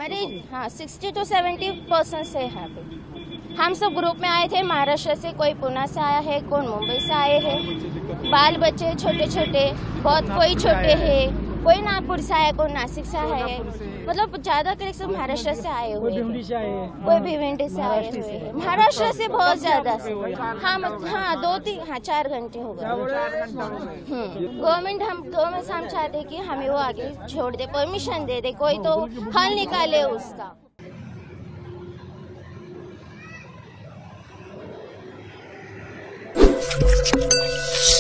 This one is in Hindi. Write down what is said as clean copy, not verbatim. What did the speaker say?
हमारे 60 to 70% से है। हम सब ग्रुप में आए थे, महाराष्ट्र से, कोई पुणे से आया है, कोई मुंबई से आए हैं। बाल बच्चे छोटे छोटे, बहुत कोई छोटे हैं, कोई नागपुर से आया, कोई नासिक से आया है। मतलब ज्यादा कर सब महाराष्ट्र से आए हुए हैं, कोई भिवंडी से आए हुए हैं। महाराष्ट्र से बहुत ज्यादा, हाँ 4 घंटे हो गए। गवर्नमेंट से हम चाहते हैं कि हमें वो आगे छोड़ दे, परमिशन दे दे, कोई तो हल निकाले उसका।